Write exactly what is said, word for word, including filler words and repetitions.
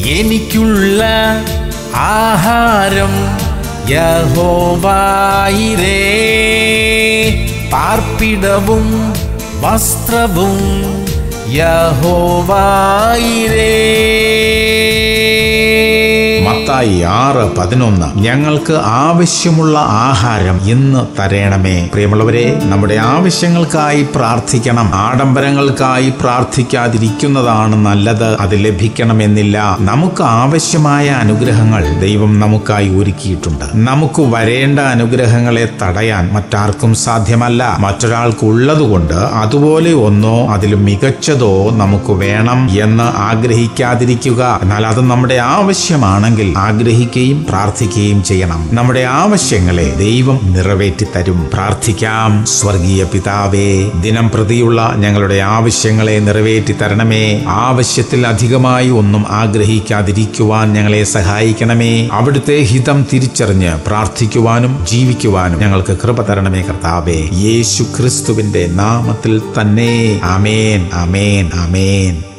എനിക്കുള്ള ആഹാരം യഹോവയിരേ, പാർപ്പിടവും വസ്ത്രവും യഹോവയിരേ. മത്തായി ആറ് പതിനൊന്ന്. ഞങ്ങൾക്ക് ആവശ്യമുള്ള ആഹാരം ഇന്ന് തരണമേ. പ്രിയമുള്ളവരെ, നമ്മുടെ ആവശ്യങ്ങൾക്കായി പ്രാർത്ഥിക്കണം. ആഡംബരങ്ങൾക്കായി പ്രാർത്ഥിക്കാതിരിക്കുന്നതാണ് നല്ലത്. അത് ലഭിക്കണമെന്നില്ല. നമുക്ക് ആവശ്യമായ അനുഗ്രഹങ്ങൾ ദൈവം നമുക്കായി ഒരുക്കിയിട്ടുണ്ട്. നമുക്ക് വരേണ്ട അനുഗ്രഹങ്ങളെ തടയാൻ മറ്റാർക്കും സാധ്യമല്ല. മറ്റൊരാൾക്കുള്ളതുകൊണ്ട് അതുപോലെ ഒന്നോ അതിലും മികച്ചതോ നമുക്ക് വേണം എന്ന് ആഗ്രഹിക്കാതിരിക്കുക. എന്നാൽ അത് നമ്മുടെ ആവശ്യമാണെങ്കിൽ ആഗ്രഹിക്കുകയും പ്രാർത്ഥിക്കുകയും ചെയ്യണം. നമ്മുടെ ആവശ്യങ്ങളെ ദൈവം നിറവേറ്റി തരും. പ്രാർത്ഥിക്കാം. സ്വർഗീയ പിതാവേ, ദിനം പ്രതിയുള്ള ഞങ്ങളുടെ ആവശ്യങ്ങളെ നിറവേറ്റി തരണമേ. ആവശ്യത്തിൽ അധികമായി ഒന്നും ആഗ്രഹിക്കാതിരിക്കുവാൻ ഞങ്ങളെ സഹായിക്കണമേ. അവിടുത്തെ ഹിതം തിരിച്ചറിഞ്ഞ് പ്രാർത്ഥിക്കുവാനും ജീവിക്കുവാനും ഞങ്ങൾക്ക് കൃപ തരണമേ കർത്താവേ. യേശു ക്രിസ്തുവിന്റെ നാമത്തിൽ തന്നെ. ആമേൻ, ആമേൻ, ആമേൻ.